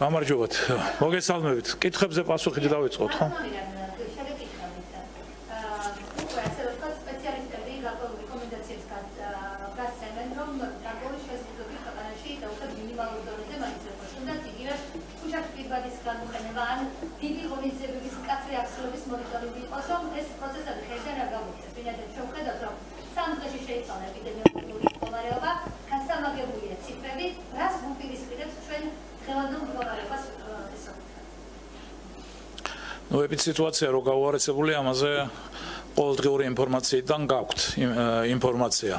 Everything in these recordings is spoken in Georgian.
გამარჯობათ. მოგესალმებით. კითხვებზე პასუხი დავიწყოთ, ხო? დიდი ღონისძიებების მკაცრი აღსრულების მონიტორინგი იყოს, რომ ეს პროცესები ხელიდან არ გამოიწეს. ვინაიდან ჩვენ ვხედავთ, რომ 3 დღეში შეიცვალა ეპიდემიოლოგიური მდგომარეობა, გასამაგებულია ციფრები, რას ვუპირისპირებთ ჩვენ დღევანდელ მდგომარეობას ესო. ეპიდემიოლოგია რო გაუარესებული, ამაზე ყოველდღიური ინფორმაციიდან გაქვთ ინფორმაცია.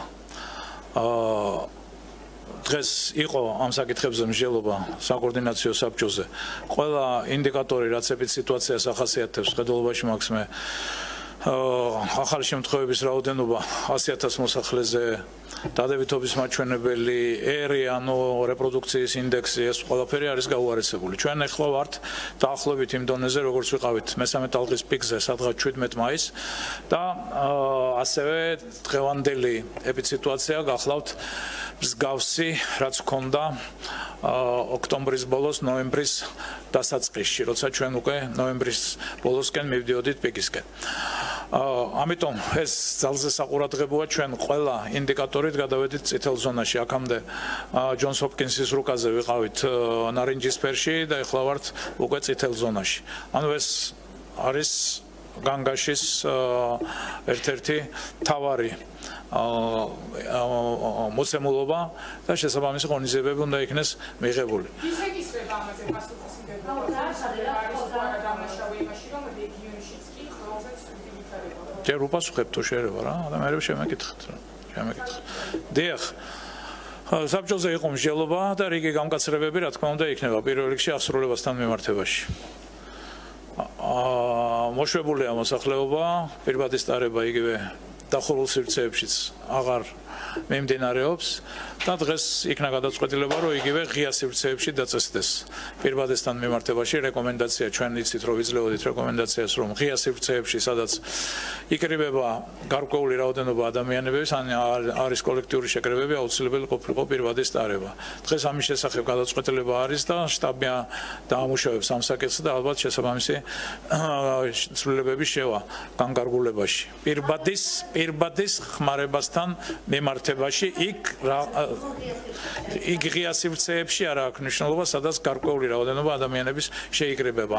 დღეს იყო ამ საკითხებზე მსჯელობა საკოორდინაციო საბჭოზე. ყველა ინდიკატორი, რაც ეპიდემიოლოგიას ახასიათებს, ყიდულობაში მაქვს მე ახალი შემთხვევების რაოდენობა 100,000 მოსახლეზე, დადებითობის მაჩვენებელი, ერი, ანუ რეპროდუქციის ინდექსი, ეს ყველაფერი არის გაუარესებული. ჩვენ ახლა ვართ დაახლოებით იმ დონეზე, როგორც ვიყავით მე-13 ტალღის პიკზე, სადღაც 17 მაისს და ასევე დღევანდელი ეპიდემიოლოგია გახლავთ მსგავსი, რაც ჰქონდა ოქტომბრის ბოლოს, ნოემბრის დასაწყისში, როცა ჩვენ უკვე ნოემბრის ბოლოსკენ მივდიოდით პიკისკენ. ამიტომ ეს ძალზე საყურადღებოა, ჩვენ ყველა ინდიკატორით გადავედით წითელ ზონაში. აქამდე ჯონს ჰოპკინსის რუკაზე ვიყავით ნარინჯისფერში და ახლა ვართ უკვე წითელ ზონაში. ანუ ეს არის განგაშის ერთ-ერთი მთავარი მოცემულობა და შესაბამისი ღონისძიებები უნდა იქნეს მიღებული. ჯერ უპასუხებ თუ შეიძლება რა, ადამიანები შემეკითხეთ რა. დიახ. საბჭოზე იყო მსჯელობა და რიგი გამკაცრებები, რა თქმა უნდა, იქნება პირველ რიგში აღსრულებასთან მიმართებაში. მოშვებულია მოსახლეობა, პირბადი სტარება იგივე დახურულ სივრცეებშიც აღარ მიმდინარეობს და დღეს იქნა გადაწყვეტილება, რომ იგივე ღია სივრცეებში დაწესდეს. პირბადესთან მიმართებაში რეკომენდაცია, ჩვენ იცით, რომ ვიძლეოდით რეკომენდაციას, რომ ღია სივრცეებში, სადაც იკრიბება გარკვეული რაოდენობა ადამიანების, ან არის კოლექტიური შეკრებები, აუცილებელი ყოფილიყო პირბადი სტარება. დღეს ამის შესახებ გადაწყვეტილება არის და შტაბი დაამუშავებს ამ საკითხს და ალბათ შესაბამისი ცვლილებები შევა განკარგულებაში. პირბადის ხმარებასთან მიმართებაში იქ ღია სივრცეებში არ აქვს მნიშვნელობა, სადაც გარკვეული რაოდენობა ადამიანების შეიკრიბება.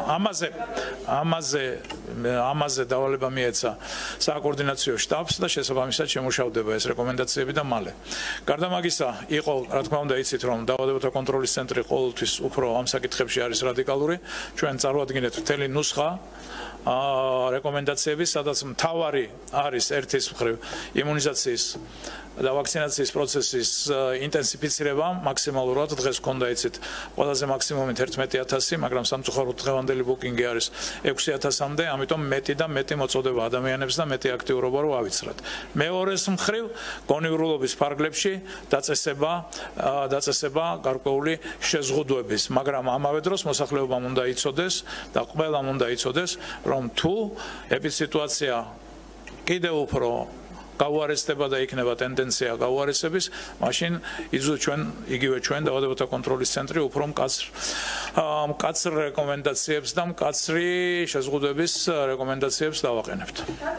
ამაზე დავალება მიეცა საკოორდინაციო შტაბს და შესაბამისად შემუშავდება ეს რეკომენდაციები და მალე. გარდა მაგისა, იყო, რა თქმა უნდა, იცით, რომ დაავადებათა კონტროლის ცენტრი ყოველთვის უფრო ამ საკითხებში არის რადიკალური. ჩვენ წარვადგინეთ მთელი ნუსხა რეკომენდაციები, სადაც მთავარი არის ერთის მხრივ იმუნიზაციის და ვაქცინაციის პროცესის ინტენსიფიცირება მაქსიმალურად. დღეს გქონდა იცით ყველაზე მაქსიმუმით 11,000, მაგრამ სამწუხაროდ დღევანდელი ბუკინგი არის 6,000-მდე, ამიტომ მეტი და მეტი მოწოდება ადამიანებს და მეტი აქტიურობა რო ავიცრათ. მეორეს მხრივ გონიურულობის ფარგლებში დაწესება გარკვეული შეზღუდვების, მაგრამ ამავე დროს მოსახლეობამ უნდა იცოდეს და ყველამ უნდა იცოდეს, რომ თუ ეპიდემიოლოგია კიდევ უფრო გაუარესდება და იქნება ტენდენცია გაუარესების, მაშინ იგივე ჩვენ დაავადებათა კონტროლის ცენტრი უფრო მკაცრ რეკომენდაციებს და მკაცრი შეზღუდვების რეკომენდაციებს დავაყენებთ.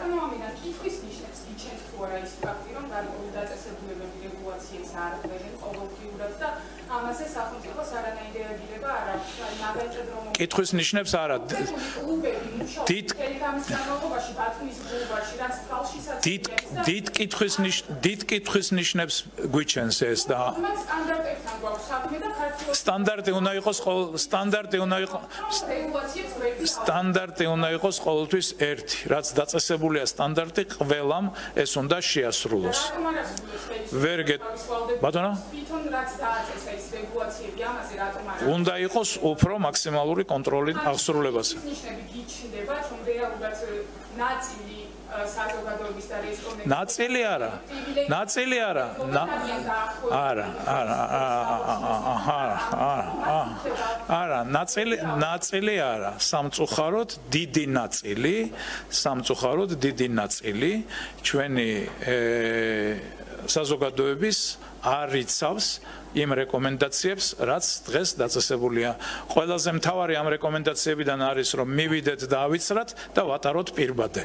ამაზე სახელმწიფოს არანაირი რეაგირება არ აქვს. კითხვის ნიშნებს არა. დიდ კითხვის ნიშნებს გვიჩენს ეს და სტანდარტი უნდა იყოს ყოველთვის ერთი, რაც დაწესებულია სტანდარტი ყველამ ეს უნდა შეასრულოს. ბატონო? უნდა იყოს უფრო მაქსიმალური კონტროლი აღსრულებას. ნაწილი არა. ნაწილი არა. სამწუხაროდ დიდი ნაწილი ჩვენი საზოგადოების არ იცავს იმ რეკომენდაციებს, რაც დღეს დაწესებულია. ყველაზე მთავარი ამ რეკომენდაციებიდან არის, რომ მივიდეთ და ავიცრათ და ვატაროთ პირბადე.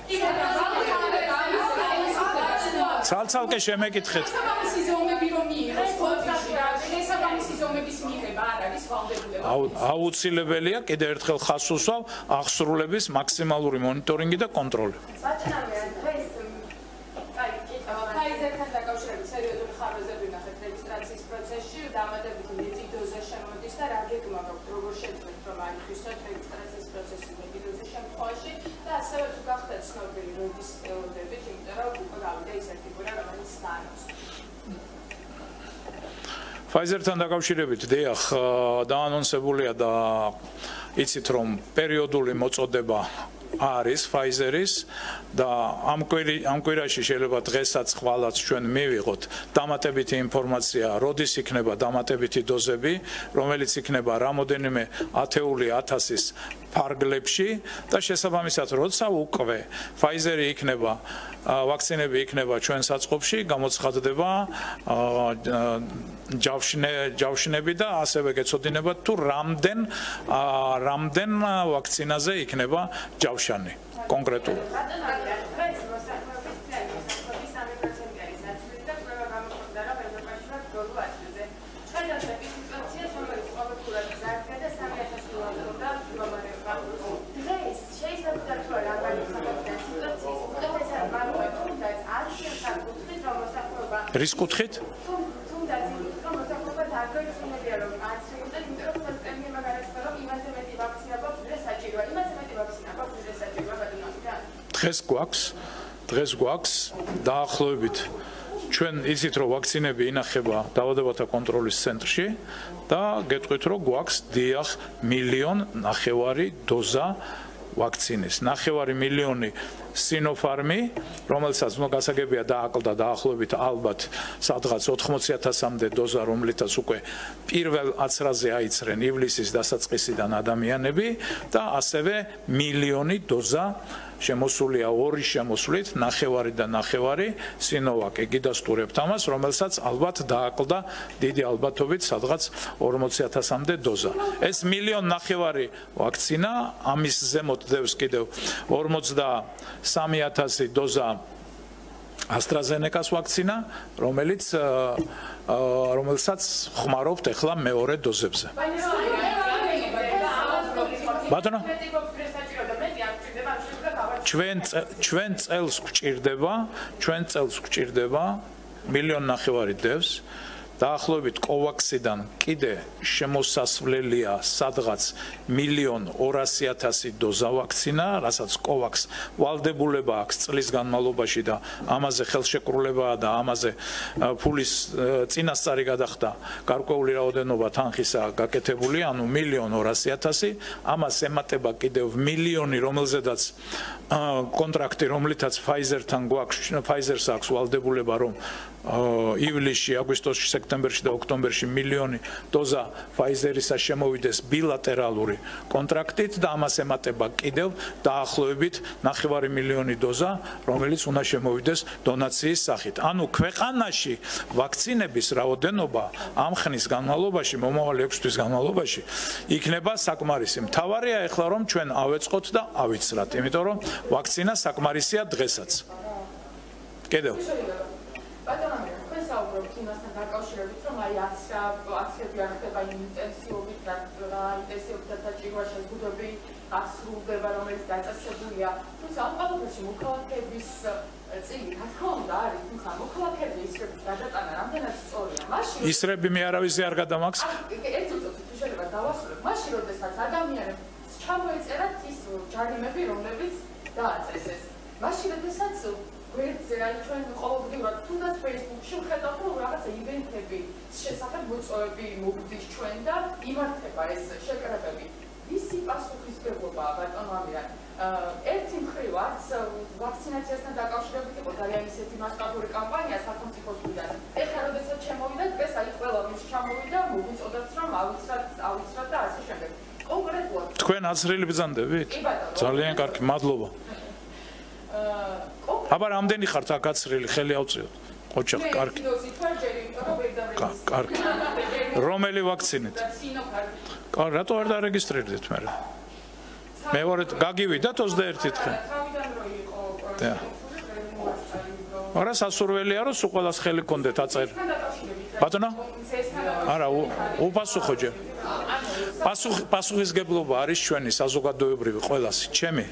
ცალ-ცალკე შემეკითხეთ. აუცილებელია კიდევ ერთხელ ხაზს უსვავ აღსრულების მაქსიმალური მონიტორინგი და კონტროლი. ფაიზერთან დაკავშირებით სერიოზული ხარვეზები ვნახეთ რეგისტრაციის პროცესში, დამატებითი მეტი დოზა შემოდის და რა გეგმა გაქვთ, როგორ შეძლეთ რომ აიხსნათ რეგისტრაციის პროცესი მეტი დოზის შემთხვევაში და ასევე თუ გახდათ ცნობილი როდის ელოდებით, იმიტომ რომ უკვე გავიდა ის არტიკული, რომელიც დაანონსა. ფაიზერთან დაკავშირებით დიახ, დაანონსებულია და იცით რომ პერიოდული მოწოდება არის ფაიზერის და ამ კვირაში შეიძლება დღესაც ხვალაც ჩვენ მივიღოთ დამატებითი ინფორმაცია, როდის იქნება დამატებითი დოზები, რომელიც იქნება რამოდენიმე ათეული ათასის ფარგლებში და შესაბამისად როცა უკვე ფაიზერი იქნება ვაქცინები იქნება ჩვენ საწყობში, გამოცხადდება ჯავშნები და ასევე გეცოდინებათ თუ რამდენ ვაქცინაზე იქნება ჯავშანი კონკრეტულად. რის კუთხით? დღეს გვაქვს დაახლოებით ჩვენ იცით რომ ვაქცინები ინახება დაავადებათა კონტროლის ცენტრში და გეტყვით რომ გვაქვს დიახ 1,5 დოზა ვაქცინის 9 მილიონი სინოფარმი, რომელსაც გასაგებია დააკლდა დაახლოებით ალბათ სადღაც 80,000-მდე დოზა, რომლითაც უკვე პირველ აცრაზე აიცრენ ივლისის დასაწყისიდან ადამიანები და ასევე 1,000,000 დოზა შემოსულია ორი შემოსვლით 9 და 9 სინოვაკ ეგიდასტურებთ ამას, რომელსაც ალბათ დააკლდა დიდი ალბათობით სადღაც 40,000-მდე დოზა. ეს 1,900,000 ვაქცინა ამის ზემოთ დევს კიდევ 43,000 დოზა AstraZeneca-ს ვაქცინა, რომელსაც ხმარობთ ახლა მეორე დოზებზე. ბატონო ჩვენ წელს გვჭირდება 1,900,000 დევს დაახლოებით კოვაქსიდან კიდე შემოსასვლელია სადღაც 1,200,000 დოზა ვაქცინა, რასაც კოვაქს ვალდებულება აქვს წლის განმავლობაში და ამაზე ხელშეკრულებაა და ამაზე ფულის წინასწარი გადახდა გარკვეული რაოდენობა თანხისა გაკეთებული, ანუ 1,200,000, ამას ემატება კიდევ 1,000,000, რომელზედაც კონტრაქტი, რომლითაც Pfizer-თან გვაქვს, Pfizer-ს აქვს ვალდებულება რომ ივლისში, აგვისტოში, სექტემბერში და ოქტომბერში 1,000,000 დოზა Pfizer-ისა შემოვიდეს ბილატერალური კონტრაქტით და ამას ემატება კიდევ დაახლოებით 9,000,000 დოზა, რომელიც უნდა შემოვიდეს დონაციის სახით. ანუ ქვეყანაში ვაქცინების რაოდენობა ამ ხნის განმავლობაში, მომავალი 6 თვის განმავლობაში იქნება საკმარისი. მთავარია ეხლა რომ ჩვენ ავეწყოთ და ავიცრათ, იმიტომ რომ ვაქცინა საკმარისია დღესაც. კიდევ თქვენ საუბრობთ იმასთან დაკავშირებით, რომ აი აქციები არ ხდება ინტენსივობით, ინტენსივობითაც საჭიროა შეზღუდვები ასრულდება, რომელიც დაწესებულია. თუმცა ამ ყველაფერში მოქალაქეების წილი, რა თქმა უნდა, არის, თუმცა მოქალაქეების ისრების გადატანა რამდენად სწორია. მაშინ ისრები მე არავისი არ გადამაქვს. ერთ უწოდით შეიძლება დავასრულებ. მაშინ როდესაც ადამიანებს ჩამოეწერათ ის ჯარიმები, რომლებიც დააწესეს. მაშინ როდესაც გვერდზე აი ჩვენ ყოველდღიურად თუნდაც Facebook-ში ვხედავთ რომ რაღაცა ივენთები შესახებ მოწვევები მოგდის ჩვენ და იმართება ეს შეკრებები. ვისი პასუხისმგებლობაა ბატონო ამირან? ერთი მხრივ არც ვაქცინაციასთან დაკავშირებით იყო ძალიან ისეთი მასშტაბური კამპანია სახელმწიფოს მხრიდან. ეხლა როდესაც შემოვიდა დღეს აი ყველა ვინც ჩამოვიდა მოგვიწოდათ რომ ავიცრათ და ასე შემდეგ. კონკრეტულად თქვენ აცრილი ბრძანდებით? ძალიან კარგი, მადლობა. აბა რამდენი ხართ აქ აცრილი, ხელი ავწიოთ. ოჯახ, კარგი. კარგი. რომელი ვაქცინით? კარგი, რატო არ დარეგისტრირდით მე? მეორე გაგივიდათ 21 დღე. და. არა სასურველია რომ სულ ყველას ხელი გქონდეთ აწერ. ბატონო? არა, უპასუხო ჯერ. პასუხისგებლობა არის ჩვენი საზოგადოებრივი ყველასი, ჩემი,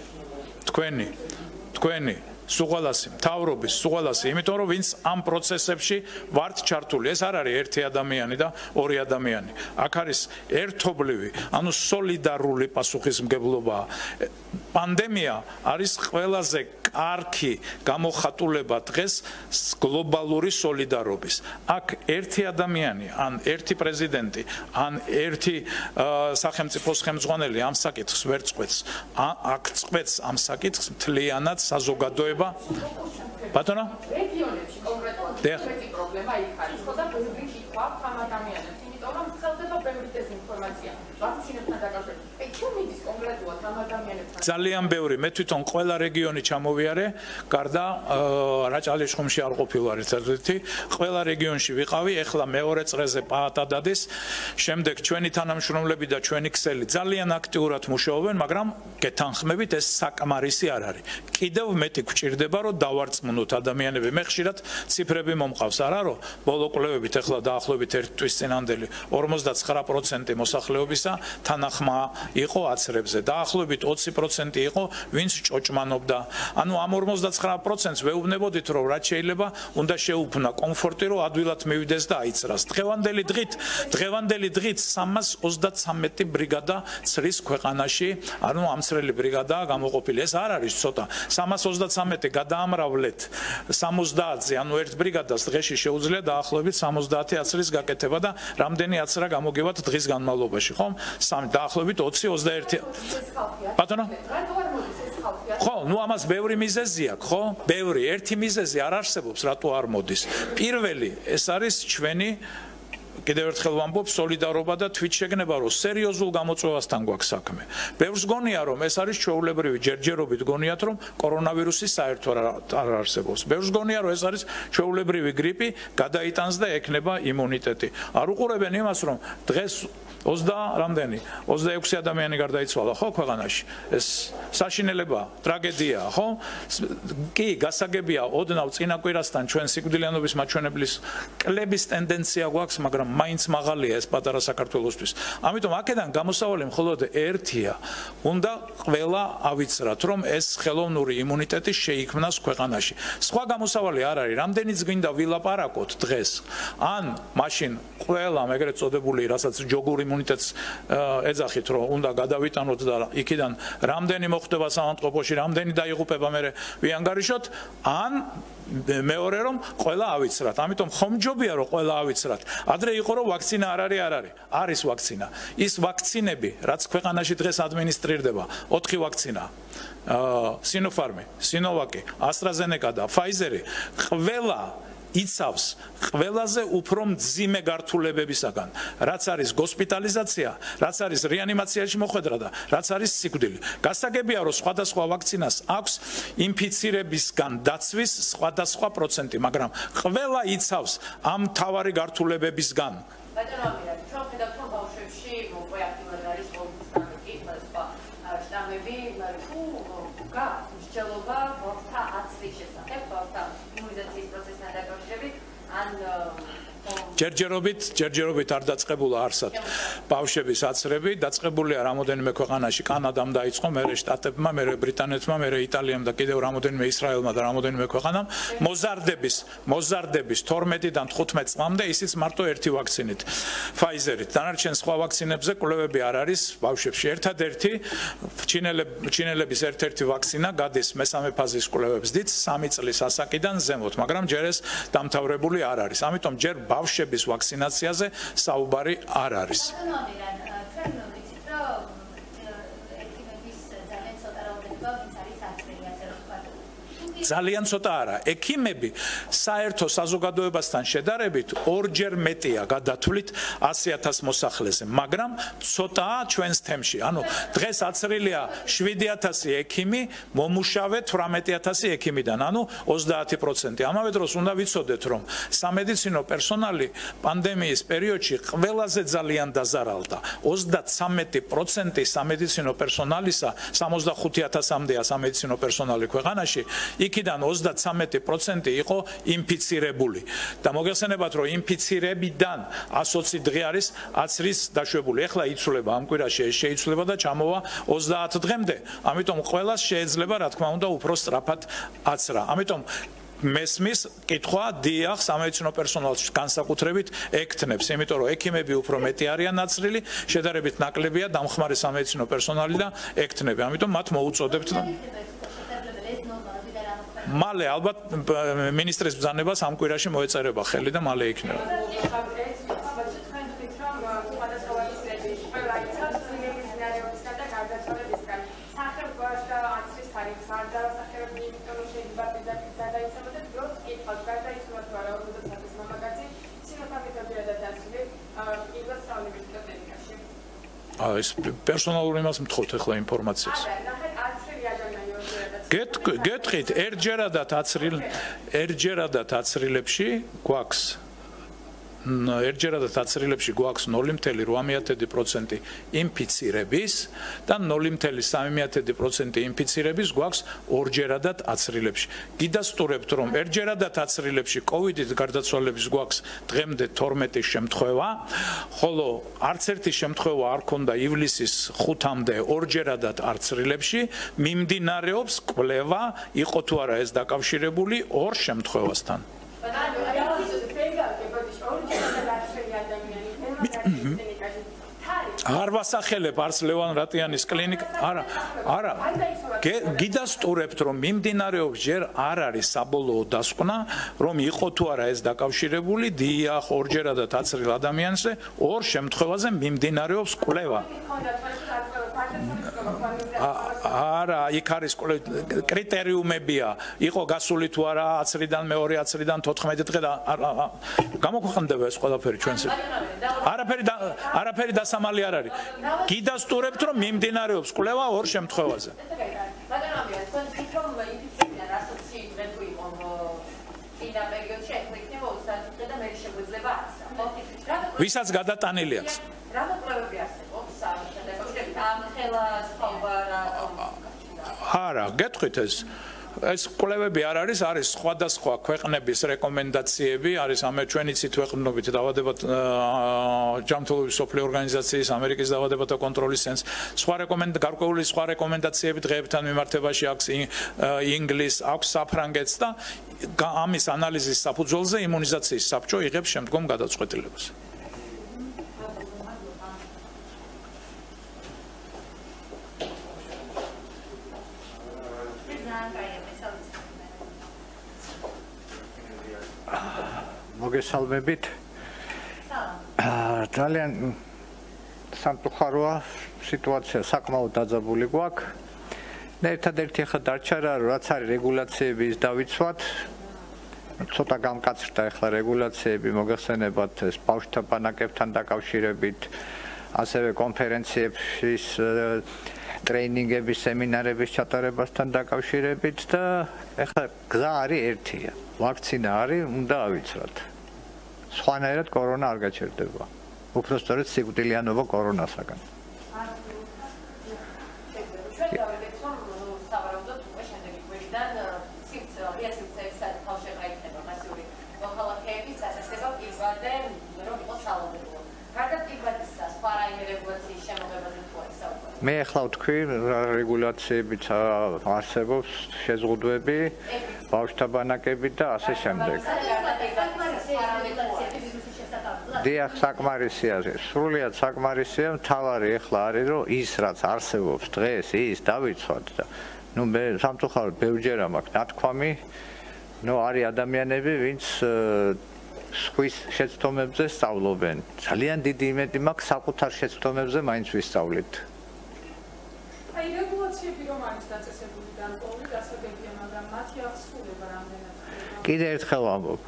თქვენი სუღალასი, მთავრობის სუღალასი, იმიტომ რომ ვინც ამ პროცესებში ვართ ჩართული, ეს არ არის ერთი ადამიანი და ორი ადამიანი. აქ არის ერთობლივი, ანუ სოლიდარული პასუხისმგებლობა. პანდემია არის ყველაზე კარგი გამოხატულება დღეს გლობალური სოლიდარობის. აქ ერთი ადამიანი, ან ერთი პრეზიდენტი, ან ერთი სახელმწიფოს ხელმძღვანელი ამ საკითხს ვერ წყვეტს. აქ წყვეტს ამ საკითხს მთლიანად საზოგადოება. ბატონო? რეგიონებში კონკრეტულად ერთი პრობლემა იქ არის, ხო და ბევრი კითხვა ამ ადამიანებს, იმიტომ რომ ხდება ბევრი დეზინფორმაცია ვაქცინებთან დაკავშირებით. თუ მიდის კონკრეტულად ამ ადამიანებთან ძალიან ბევრი, მე თვითონ ყველა რეგიონი ჩამოვიარე, გარდა რაჭა-ლეჩხუმში არ ყოფილვარ ერთადერთი, ყველა რეგიონში ვიყავი, ეხლა მეორე წრეზე პაატადადის, შემდეგ ჩვენი თანამშრომლები და ჩვენი ქსელი ძალიან აქტიურად მუშაობენ, მაგრამ გეთანხმებით ეს საკმარისი არ არის. კიდევ მეტი გვჭირდება, რომ დავარწმუნოთ ადამიანები. მე ხშირად ციფრები მომყავს, არა რომ ბოლო კვლევებით ეხლა დაახლოებით ერთ თვის წინანდელი 59% მოსახლეობისა თანახმა იყო აცრებზე. დაახლოებით 20% იყო, ვინც ჭოჭმაობდა. ანუ ამ 59%-ს ვეუბნებოდით, რომ რაც შეიძლება უნდა შეუფნა კომფორტი, რომ ადვილად მივიდეს და აიწრას. დღევანდელი დღით 333 ბრიგადა ცრის ქვეყანაში, ანუ ამცრელი ბრიგადაა გამოყოფილი. ეს არ არის ცოტა. 333 გადაამრავლეთ 70-ზე, ანუ ერთ ბრიგადას დღეში შეუძლია დაახლოებით 70 აცრის გაკეთება და რამდენი აცრა გამოგივათ დღის განმავლობაში, ხომ? დაახლოებით 20-21. ბატონო? ხო, ნუ ამას ბევრი მიზეზი აქვს, ხო? ბევრი, ერთი მიზეზი არ არსებობს, რატო არ მოდის. პირველი, ეს არის ჩვენი კიდევ ერთხელ ვამბობ, სოლიდარობა და თვითშეგნება, რომ სერიოზულ გამოწვევასთან გვაქვს საქმე. ბევრს გონია, რომ ეს არის ჩვეულებრივი ჯერჯერობით გონიათ, რომ კორონავირუსი საერთოდ არ არსებობს. ბევრს გონია, რომ ეს არის ჩვეულებრივი გრიპი, გადაიტანს და ექნება იმუნიტეტი. არ უყურებენ იმას, რომ დღეს 26 ადამიანი გარდაიცვალა, ხო, ქვეყანაში. ეს საშინელებაა, ტრაგედიაა, ხო? კი, გასაგებია, ოდნავ წინა კვირასთან ჩვენ სიკვდილიანობის მაჩვენებლის კლების ტენდენცია გვაქვს, მაგრამ მაინც მაღალია ეს პატარა საქართველოსთვის. ამიტომ აქედან გამოსავალი მხოლოდ ერთია. უნდა ყველა ავიცრათ, რომ ეს ხელოვნური იმუნიტეტი შეიქმნას ქვეყანაში. სხვა გამოსავალი არ არის. რამდენიც გინდა ვილაპარაკოთ დღეს, ან მაშინ ყველა ეგრეთ წოდებული, რასაც ჯოგურ იმუნიტეტს ეძახით, რომ უნდა გადავიტანოთ და იქიდან რამდენი მოხდება სამავთყოფოში, რამდენი დაიღუპება მე ვიანგარიშოთ, ან მეორე რომ ყველა ავიცრათ. ამიტომ ხომჯობია რომ ყველა ავიცრათ. ადრე იყო რომ ვაქცინა არ არის. არის ვაქცინა. ის ვაქცინები, რაც ქვეყანაში დღეს ადმინისტრირდება, 4 ვაქცინა. Sinopharm, Sinovac, AstraZeneca და Pfizer ყველა იცავს ყველაზე უფრო მძიმე გართულებებისაგან, რაც არის ჰოსპიტალიზაცია, რაც არის რეანიმაციაში მოხვედრა და რაც არის სიკვდილი. გასაგებია, რომ სხვადასხვა ვაქცინას აქვს ინფიცირებისგან დაცვის სხვადასხვა პროცენტი, მაგრამ ყველა იცავს ამ მთავარი გართულებებისგან. ბატონო ამირანი, ჩვენ ხედავთ, რომ ბავშვებში უკვე აქტიურად არის COVID-19 სხვა შტამები, მაგრამ თუ მსჯელობა ბავშვთა აცრის შესახებ, ბავშვთა იმუნიზაციის პროცესთან დაკავშირებით, ან ჯერჯერობით არ დაწყებულა არსად ბავშვების აცრები, დაწყებულია რამოდენიმე ქვეყანაში, კანადამ დაიწყო, მერე შტატებმა, მერე ბრიტანეთმა, მერე იტალიამ და კიდევ რამოდენიმე ისრაელმა და რამოდენიმე ქვეყანამ მოზარდების 12-დან 15 წლამდე ისიც მარტო ერთი ვაქცინით, Pfizer-ით. დანარჩენ სხვა ვაქცინებზე კვლევები არ არის ბავშვებში. ერთადერთი ჩინელების ერთ-ერთი ვაქცინა გადის მესამე ფაზის კვლევებს დით 3 წლის ასაკიდან ზემოთ, მაგრამ ჯერ ეს დამთავრებული არ არის. ამიტომ ჯერ ბავშვების ვაქცინაციაზე საუბარი არ არის. ძალიან ცოტა არა. ექიმები საერთო საზოგადოებასთან შედარებით ორჯერ მეტია გადათვლით 100,000 მოსახლეზე, მაგრამ ცოტაა ჩვენს თემში. ანუ დღეს აცრილია 7,000 ექიმი, მომუშავე 18,000 ექიმიდან, ანუ 30%. ამავე დროს უნდა ვიცოდეთ, რომ სამედიცინო პერსონალი პანდემიის პერიოდში ყველაზე ძალიან დაზარალდა. 33% სამედიცინო პერსონალისა 65,000-მდეა სამედიცინო პერსონალი ქვეყანაში, იქიდან 33% იყო ინფიცირებული. და მოგეხსენებათ, რომ ინფიცირებიდან 120 დღე არის აცრის დაშვებული. ეხლა იცვლება ამ კვირაში ეს შეიცვლება და ჩამოვა 30 დღემდე. ამიტომ ყველას შეიძლება, რა თქმა უნდა, უფრო სწრაფად აცრა. ამიტომ მესმის კითხვა დიახ სამედიცინო პერსონალს განსაკუთრებით ექთნებს, იმიტომ რომ ექიმები უფრო მეტი არიან ნაცრილი, შედარებით ნაკლებია დამხმარე სამედიცინო პერსონალი და ექთნები. ამიტომ მათ მოუწოდებთ მალე ალბათ მინისტრის ბრძანებას ამ კვირაში მოეწერება ხელი და მალე იქნება. ეს პერსონალურ იმას მთხოვთ ახლა ინფორმაციას. გეტყვით ერთჯერადად აცრილებში გვაქვს ერთჯერადად აცრილებში გვაქვს 0.8% ინფიცირების და 0.3% ინფიცირების გვაქვს ორჯერადად აცრილებში. გიდასტურებთ, რომ ერთჯერადად აცრილებში COVID-ით გარდაცვალების გვაქვს დღემდე 12 შემთხვევა, ხოლო არც ერთი შემთხვევა არ ქონდა ივლისის 5-მდე ორჯერადად აცრილებში, მიმდინარეობს კვლევა, იყო თუ არა ეს დაკავშირებული ორ შემთხვევასთან. არ ვასახელებ არც ლევან რატიანის კლინიკა, არა, გიდასტურებთ, რომ მიმდინარეობს ჯერ არ არის საბოლოო დასკვნა, რომ იყო თუ არა ეს დაკავშირებული, დიახ, ორჯერადად აცრილ ადამიანზე, ორ შემთხვევაზე მიმდინარეობს კვლევა. არა, იქ არის კრიტერიუმებია, იყო გასული თუ არა აცრიდან მეორე აცრიდან 14 დღე და გამოქვეყნდება ეს ყველაფერი ჩვენს. არაფერი დასამალი არ არის. გიდასტურებთ, რომ მიმდინარეობს კვლევა ორ შემთხვევაზე. ვისაც გადატანილი აქვს. არა, გეტყვით ეს კვლევები არ არის, არის სხვადასხვა ქვეყნების რეკომენდაციები, არის ჩვენი ციტვეყნობით დავადებათ ჯანმრთელობის მსოფლიო ორგანიზაციის, ამერიკის დაავადებათა კონტროლის ცენტრის გარკვეული სხვა რეკომენდაციები დღეებთან მიმართებაში აქვს ინგლისს, აქვს საფრანგეთს და ამის ანალიზის საფუძველზე იმუნიზაციის საბჭო იღებს შემდგომ გადაწყვეტილებას. მოგესალმებით. ძალიან სამწუხაროა სიტუაცია, საკმაოდ დაძაბული გვაქვს. და ერთადერთი ახლა დარჩა რა, რაც არის რეგულაციები ის დავიცვათ. ცოტა გამკაცრდა ახლა რეგულაციები, მოგეხსენებათ ეს ბავშვთა ბანაკებთან დაკავშირებით, ასევე კონფერენციების ტრეინინგების, სემინარების ჩატარებასთან დაკავშირებით და ახლა გზა არის ერთია. ვაქცინა არის, უნდა ავიცრათ. სხვანაირად კორონა არ გაჩერდება. უпростоრეთ სიკვდილიანობა კორონასაგან. მე ახლა ვთქვი, რეგულაციებიც არსებობს, შეზღუდვები, ბავშვთა ბანაკები და ასე შემდეგ. დიახ, საკმარისია, სრულიად საკმარისია, მთავარი ახლა არის, რომ ის რაც არსებობს დღეს, ის დავიცვათ და მე სამწუხაროდ ბევრჯერ მაქვს ნათქვამი, არის ადამიანები, ვინც სხვის შეცდომებზე სწავლობენ. ძალიან დიდი იმედი მაქვს საკუთარ შეცდომებზე მაინც ვისწავლით. რეგულაციები რომ არის არის დაწესებული გარკვეული გასაგებია, მაგრამ მათი აღსრულება რამდენად ხდება? კიდე ერთხელ ვამბობ.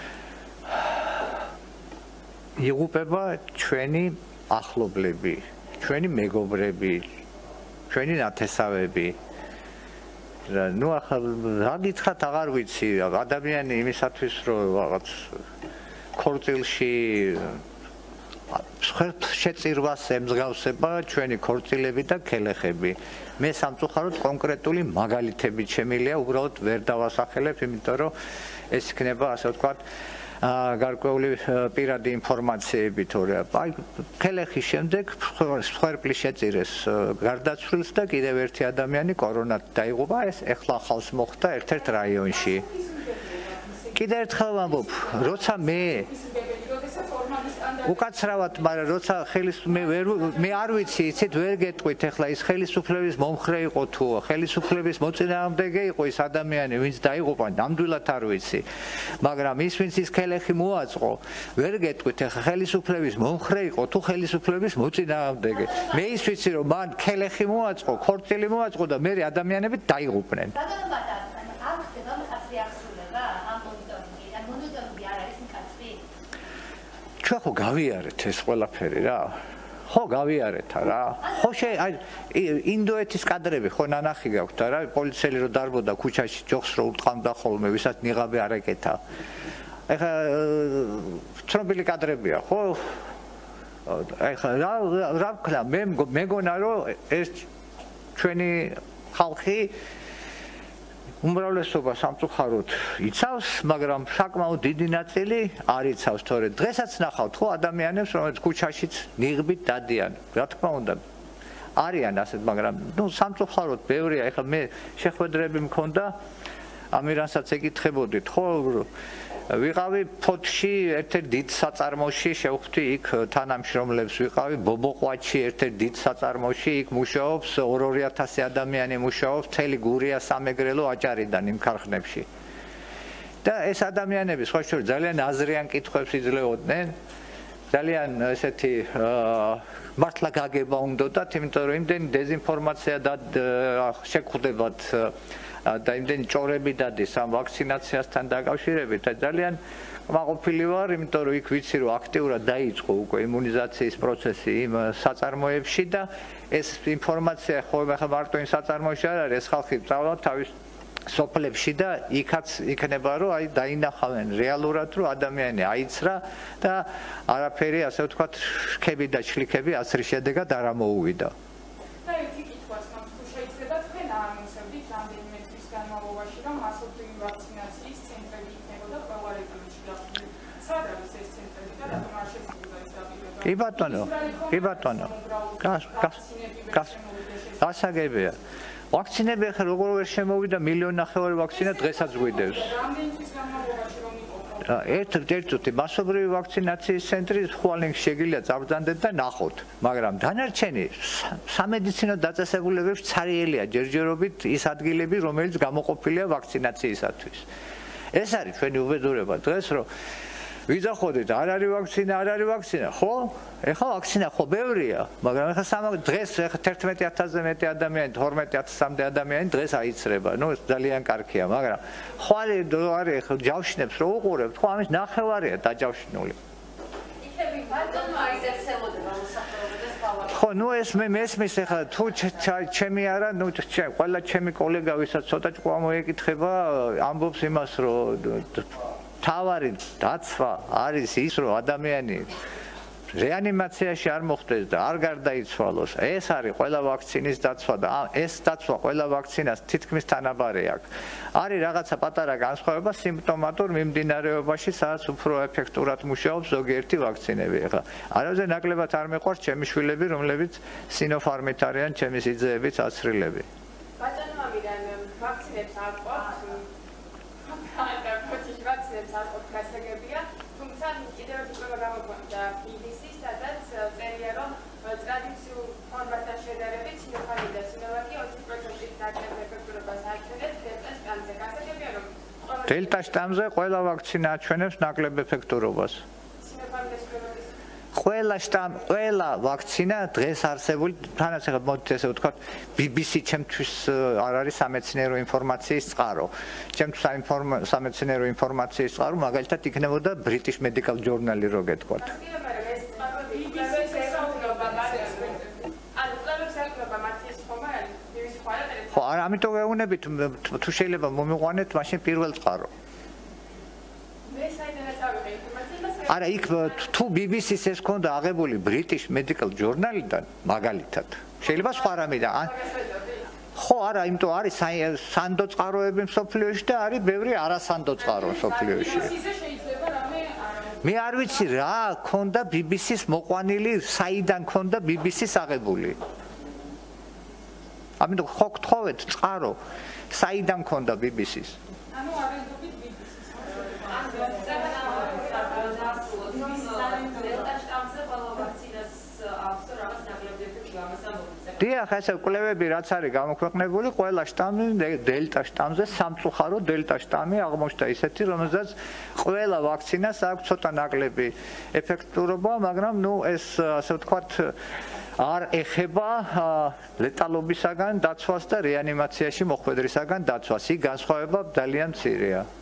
იღუპება ჩვენი ახლობლები, ჩვენი მეგობრები, ჩვენი ნათესავები. ნუ ახლა რა გითხრათ, აღარ ვიცი, ადამიანი იმისათვის რომ რაღაც ქორწილში შეწირვას ემსგავსება ჩვენი ქორწილები და ქელეხები. მე სამწუხაროდ კონკრეტული მაგალითები შემილია, უბრალოდ ვერ დავასახელებ, იმიტომ რომ ეს იქნება, ასე ვთქვათ, გარკვეული პირადი ინფორმაციები, თორე აი ქელეხის შემდეგ მსხვერპლი შეწირეს გარდაცვლილს და კიდევ ერთი ადამიანი კორონად დაიღუპა, ეს ეხლა ხალხს მოხდა ერთ-ერთ რაიონში. კიდევ ერთხელ ვამბობ, როცა მე უკაცრავად, მაგრამ როცა მე არ ვიცი, იცით, ვერ გეტყვით ახლა ის ხელისუფლების მომხრე იყო თუ ხელისუფლების მოწინააღმდეგე იყო ის ადამიანი, ვინც დაიღუპა, ნამდვილად არ ვიცი. მაგრამ ის ვინც ის ქელეხი მოაწყო, ვერ გეტყვით ახლა ხელისუფლების მომხრე იყო თუ ხელისუფლების მოწინააღმდეგე. მე ის ვიცი, რომ მან ქელეხი მოაწყო, ქორწილი მოაწყო და მე ადამიანები დაიღუპნენ. ჩვენ ხო გავიარეთ ეს ყველაფერი რა. ხო გავიარეთ რა. ხო აი ინდოეთის კადრები ხო ნანახი გაქვთ რა, პოლიციელი რო დარბოდა ქუჩაში ჯოხს რო უტყამდა ხოლმე, ვისაც ნიღაბი არ ეკეთა. ეხლა ცნობილი კადრებია, ხო? ეხლა რა ვქნა, მე მეგონა რომ ეს ჩვენი ხალხი უმრავლესობა სამწუხაროდ იცავს, მაგრამ საკმაოდ დიდი ნაწილი არ იცავს, თორე დღესაც ნახავთ ხო ადამიანებს, რომელიც ქუჩაშიც ნიღბით დადიან. რა თქმა უნდა, არიან ასეთ, მაგრამ ნუ სამწუხაროდ ბევრია. ეხლა მე შეხვედრები მქონდა, ამირანსაც ეკითხებოდით, ხო, ვიყავი ფოთში, ერთ-ერთ დიდ საწარმოში, შევხვდი იქ თანამშრომლებს, ვიყავი ბობოყვათში, ერთ-ერთ დიდ საწარმოში, იქ მუშაობს 2000 ადამიანი მუშაობს, მთელი გურია სამეგრელო აჭარიდან იმ ქარხნებში. და ეს ადამიანები სხვა შორის ძალიან აზრიან კითხვებს იძლეოდნენ, ძალიან ესეთი მართლა გაგება უნდათ, იმიტომ რომ იმდენი დეზინფორმაცია და შეგხვდებათ და იმდენი ჭორები დადის ამ ვაქცინაციასთან დაკავშირებით და ძალიან კმაყოფილი ვარ, იმიტომ რომ იქ ვიცი რომ აქტიურად დაიწყო უკვე იმუნიზაციის პროცესი იმ საწარმოებში და ეს ინფორმაცია ხოლმე ხა მარტო იმ საწარმოებში არ არის, ეს ხალხი წავლა თავის სოფლებში და იქაც იქნება რომ აი დაინახავენ რეალურად რომ ადამიანი აიცრა და არაფერი, ასე ვთქვათ, შქები და შლიქები ასრის შედეგად არ ამოუვიდა. და ერთი კითხვაც მაქვს, თუ შეიძლება თქვენ აანონსებდით რამდენიმე თვის განმავლობაში, რომ მასობრივი ვაქცინაციის ცენტრები იქნებოდა ყველა რეგიონში გახსნილი. სად არის ეს ცენტრები და რატომ არ შეძლება ეს დაპირება? კი ბატონო, კი ბატონო. გასაგებია. ვაქცინები ახლა როგორ ვერ შემოვიდა, 1.5 მილიონი ვაქცინა დღესაც გვიდევს. რამდენი თვის განმავლობაში რომ იყო? ერთ-ერთი მასობრივი ვაქცინაციის ცენტრი ხუალინგში შეგიძლია წაბრძანდეთ და ნახოთ, მაგრამ დანარჩენი სამედიცინო დაწესებულებებში ცარიელია ჯერჯერობით ის ადგილები, რომელიც გამოყოფილია ვაქცინაციისათვის. ეს არის ჩვენი უბედურება დღეს, რომ ვიძახოდით, არ არის ვაქცინა, ხო? ეხლა ვაქცინა ხო ბევრია, მაგრამ ეხლა დღეს 11,000-ზე მეტი ადამიანი, 12,000-მდე ადამიანი დღეს აიცრება. ნუ ძალიან კარგია, მაგრამ ხო არის ეხლა ჯავშნებს რო უყურებთ, ხო ამის ნახევარია დაჯავშნული. იქები ბატონო აიზერცელოდება მოსახლეობაზე სპალავი. ხო, ნუ ეს მე მესმის ეხლა თუ ჩემი არა, ნუ ყველა ჩემი კოლეგა ვისაც ცოტა ჭკუა მოეკითხება, ამბობს იმას, რომ თავარი დაცვა არის ის, რომ ადამიანი რეანიმაციაში არ მოხვდეს და არ გარდაიცვალოს. ეს არის ყველა ვაქცინის დაცვა და ეს დაცვა ყველა ვაქცინას თითქმის თანაბარი აქვს. არის რაღაცა პატარა განსხვავება სიმპტომატურ მიმდინარეობაში, სადაც უფრო ეფექტურად მუშაობს ზოგიერთი ვაქცინები. ეხლა არავზე ნაკლებად არ მეყვარს ჩემი შვილები, რომლებიც სინოფარმით არიან, ჩემი სიძეებით აცრილები. ბატონო ამირან, ვაქცინებს არ ყვავთ? ვაქცინებს არ ყვავთ გასაგებია, თუმცა კიდევ ერთი პროვა გამოგვანდა BBC, სადაც წერია, რომ ტრადიციულ ფორმასთან შედარებით სინოფარმი და სინოვაკი 20%-ით ნაკლებ ეფექტურობას აჩვენებს დელტა შტამზე. გასაგებია, რომ დელტა შტამზე ყველა ვაქცინა აჩვენებს ნაკლებ ეფექტურობას. ყველა ვაქცინა დღეს არსებული, თანაც ახლა მოდით ესე ვთქვათ, BBC ჩემთვის არ არის სამეცნიერო ინფორმაციის წყარო. ჩემთვის სამეცნიერო ინფორმაციის წყარო მაგალითად იქნებოდა British Medical Journal-ი რო გეტყვათ. ხო, ამიტომ ვეუბნებით, თუ შეიძლება მომიყვანეთ მაშინ პირველ წყარო. არა, იქ თუ BBC-ს ეს ქონდა აღებული British Medical Journal-დან, მაგალითად, შეიძლება სხვა რამე და ხო, არა, იმიტომ არის სანდო წყაროები მსოფლიოში და არის ბევრი არასანდო წყარო მსოფლიოში. მე არ ვიცი რა ქონდა BBC-ს მოყვანილი, საიდან ქონდა BBC-ს აღებული. ამიტომ ხო გთხოვეთ წყარო, საიდან ქონდა BBC-ს? ანუ არენდობით BBC-ს. დიახ, ესე კვლევები რაც არის გამოქვეყნებული, ყველა შტამი დელტა შტამზე სამწუხარო დელტა შტამი აღმოჩნდა ისეთი, რომელზეც ყველა ვაქცინას აქვს ცოტა ნაკლები ეფექტურობა, მაგრამ ეს ასე ვთქვათ არ ეხება ლეტალობისაგან დაცვას და რეანიმაციაში მოხვედრისაგან დაცვას. ის განსხვავება ძალიან მცირეა.